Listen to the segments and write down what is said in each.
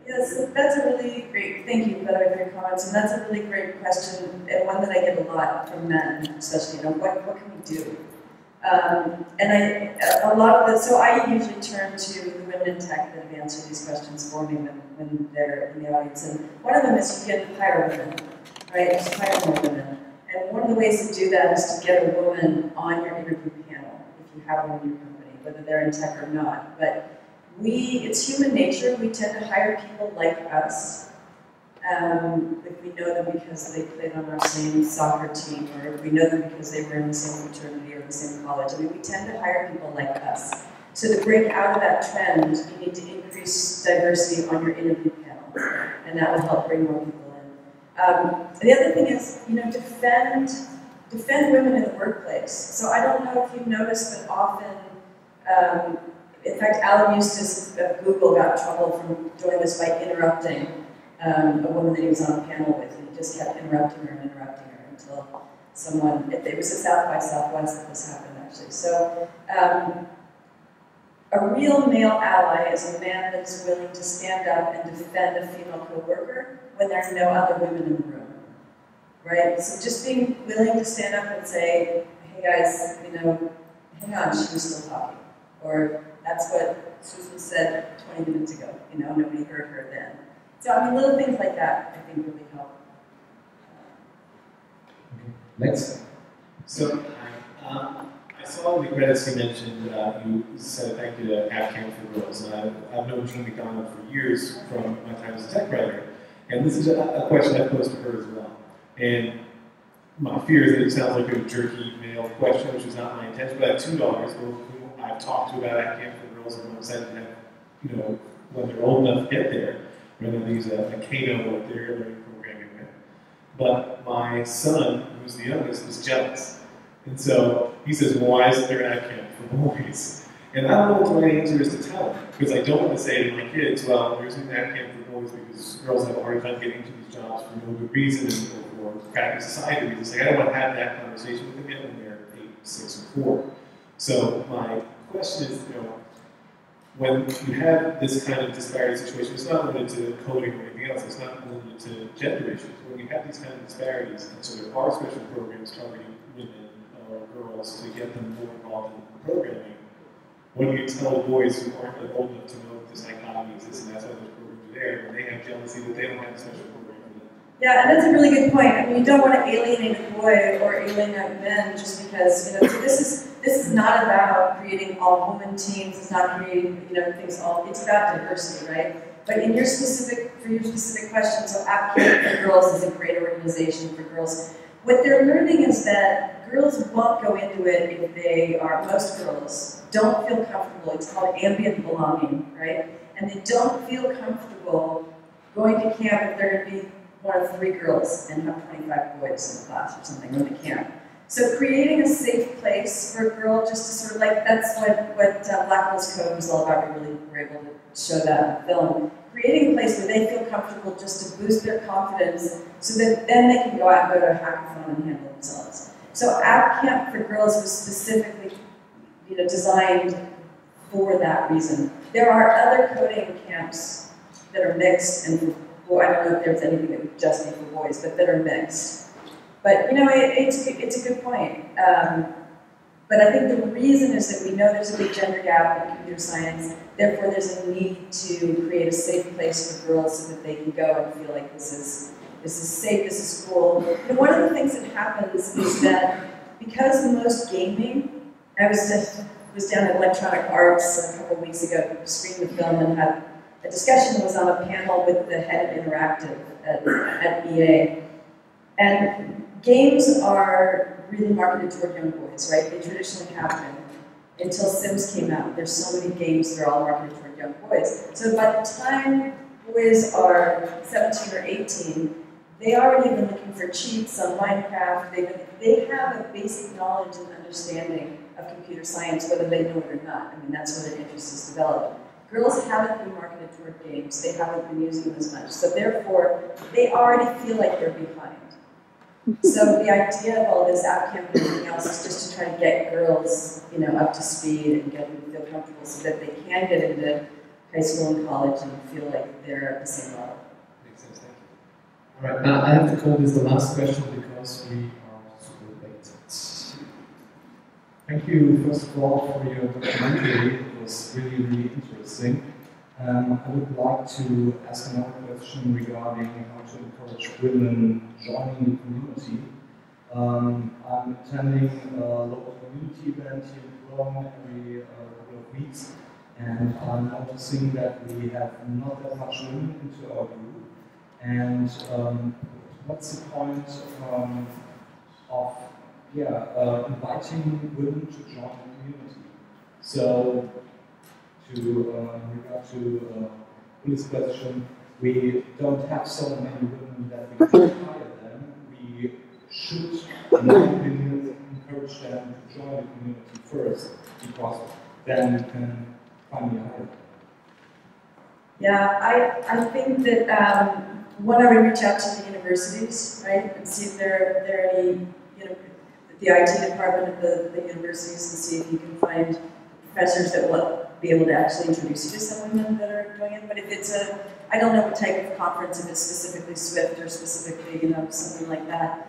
Yes, that's a really great, thank you, by the way, for your comments, and that's a really great question, and one that I get a lot from men, especially, what can we do? And a lot of the, so I usually turn to the women in tech that have answered these questions for me when they're in the audience, and one of them is you can hire women, right? Just hire more women. And one of the ways to do that is to get a woman on your interview panel, if you have one in your company, whether they're in tech or not. But it's human nature, we tend to hire people like us. If we know them because they played on our same soccer team, or if we know them because they were in the same fraternity or the same college. I mean, we tend to hire people like us. So to break out of that trend, you need to increase diversity on your interview panel, and that will help bring more people in. The other thing is, defend women in the workplace. So I don't know if you've noticed, but often, in fact, Alan Eustace of Google got in trouble from doing this by interrupting a woman that he was on a panel with, and he just kept interrupting her until someone, it was a South by Southwest that this happened actually. So a real male ally is a man that is willing to stand up and defend a female co-worker when there are no other women in the room, right? So just being willing to stand up and say, hey guys, hang on, she was still talking. Or that's what Susan said 20 minutes ago, nobody heard her then. So I mean, little things like that, I think, really help. Next. So, I saw in the credits you mentioned, you said thank you to App Camp for Girls. And I've known Jean McDonald for years from my time as a tech writer. And this is a question I posed to her as well. And my fear is that it sounds like a jerky male question, which is not my intention, but I have two daughters who I've talked to about App Camp for Girls, and I'm excited to have, when they're old enough to get there, rather than use a Kano like they're learning programming with. But my son, who's the youngest, is jealous. And so he says, well, why isn't there an App Camp for boys? And I don't know what the right answer is to tell him, because I don't want to say to my kids, well, there's an App Camp for boys because girls have a hard time getting into these jobs for no good reason or for crappy society reasons. Like, I don't want to have that conversation with them yet when they're 8, 6, or 4. So my question is, when you have this kind of disparity situation, it's not limited to coding or anything else, it's not limited to gender issues. When you have these kind of disparities, and so there are special programs targeting women or girls to get them more involved in programming, when you tell boys who aren't old enough to know that this dichotomy exists and that's why those programs are there, and they have jealousy that they don't have a special program for them. Yeah, and that's a really good point. I mean, you don't want to alienate a boy or alienate men just because, so this is not about creating all women teams, it's not creating, things all, it's about diversity, right? But for your specific question, so App Camp for Girls is a great organization for girls. What they're learning is that girls won't go into it if most girls don't feel comfortable. It's called ambient belonging, right? And they don't feel comfortable going to camp if they're going to be one of 3 girls and have 25 boys in the class or something when they camp. So creating a safe place for a girl just to sort of that's what Blackwell's Code was all about. We really were able to show that in the film. Creating a place where they feel comfortable just to boost their confidence so that then they can go out and go to a hackathon and handle themselves. So App Camp for Girls was specifically designed for that reason. There are other coding camps that are mixed, and I don't know if there's anything that would just be for boys, but that are mixed. But it's a good point. But I think the reason is that we know there's a big gender gap in computer science. Therefore, there's a need to create a safe place for girls so that they can go and feel like this is safe, this is cool. And one of the things that happens is that because most gaming, I was down at Electronic Arts a couple of weeks ago, screened the film and had a discussion that was on a panel with the head of Interactive at EA. And games are really marketed toward young boys, right? They traditionally have been. Until Sims came out, there's so many games that are all marketed toward young boys. So by the time boys are 17 or 18, they already have been looking for cheats on Minecraft. They have a basic knowledge and understanding of computer science, whether they know it or not. I mean, that's where their interest is developed. Girls haven't been marketed toward games. They haven't been using them as much. So therefore, they already feel like they're behind. So the idea of all this App Camp and everything else is just to try to get girls, up to speed and get them to feel comfortable so that they can get into high school and college and feel like they're at the same level. Makes sense, thank you. All right, I have to call this the last question because we are super late. Thank you, first of all, for your documentary. It was really, really interesting. I would like to ask another question regarding how to encourage women joining the community. I'm attending a local community event here in Cologne every couple of weeks, and I'm noticing that we have not that much women into our group. And what's the point of inviting women to join the community? So, in regard to Uli's question, we don't have so many women that we can hire them. We should, in my opinion, encourage them to join the community first, because then we can finally hire them. Yeah, I think that one, I would reach out to the universities, right, and see if there are any, the IT department of the universities, and see if you can find professors that will be able to actually introduce you to some women that are doing it. But if it's I don't know what type of conference, if it's specifically Swift or specifically, something like that.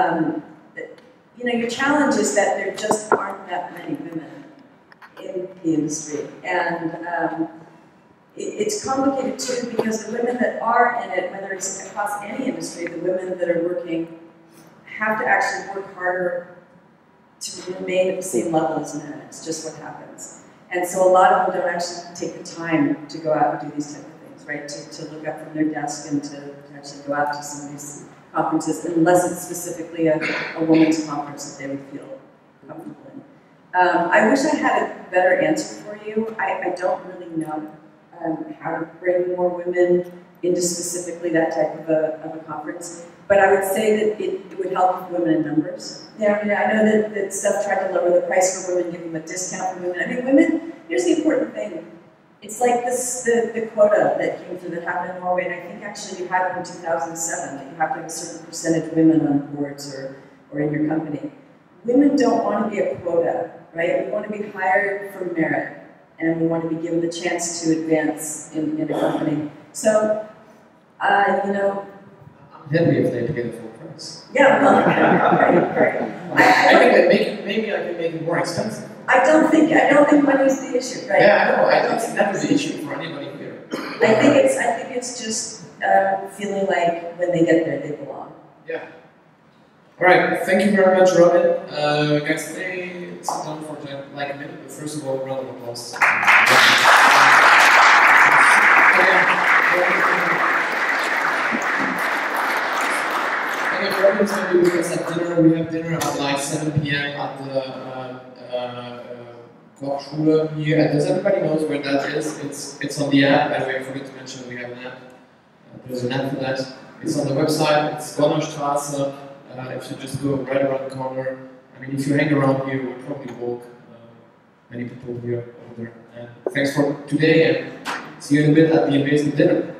Your challenge is that there just aren't that many women in the industry, and it's complicated too because the women that are in it, whether it's across any industry, the women that are working have to actually work harder to remain at the same level as men. It's just what happens. And so a lot of them don't actually take the time to go out and do these type of things, right? To look up from their desk and to actually go out to some of these conferences, unless it's specifically a women's conference that they would feel comfortable in. I wish I had a better answer for you. I don't really know how to bring more women into specifically that type of a conference. But I would say that it would help with women in numbers. Yeah, I know that stuff tried to lower the price for women, give them a discount for women. I mean, women, here's the important thing. It's like the quota that came through that happened in Norway, and I think actually you had it in 2007, that you have to have a certain percentage of women on boards or in your company. Women don't want to be a quota, right? We want to be hired for merit, and we want to be given the chance to advance in a company. So, I'm happy if they pay the full price. Yeah, well, right. Maybe I can make it more expensive. I don't think money's the issue, right? Yeah, I know. I don't think that's the issue for anybody here. I think it's just feeling like when they get there, they belong. Yeah. All right. Thank you very much, Robin. Guys, stay down for like a minute. But first of all, a round of applause. Robin's going to be with us at dinner. We have dinner at like 7 p.m. at the Kochschule here. Does everybody knows where that is? It's on the app. By the way, I forgot to mention we have an app. There's an app for that. It's on the website. It's Gonnerstraße. If you just go right around the corner. I mean, if you hang around here, we'll probably walk. Many people here over there. And thanks for today, and see you in a bit at the amazing dinner.